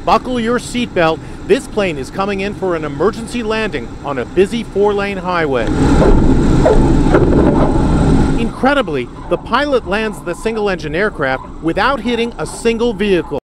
buckle your seatbelt. This plane is coming in for an emergency landing on a busy 4-lane highway. Incredibly, the pilot lands the single-engine aircraft without hitting a single vehicle.